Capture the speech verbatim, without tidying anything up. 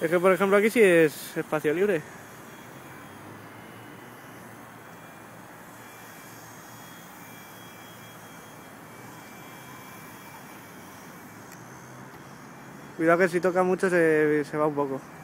Es que por ejemplo aquí sí es espacio libre. Cuidado que si toca mucho se, se va un poco.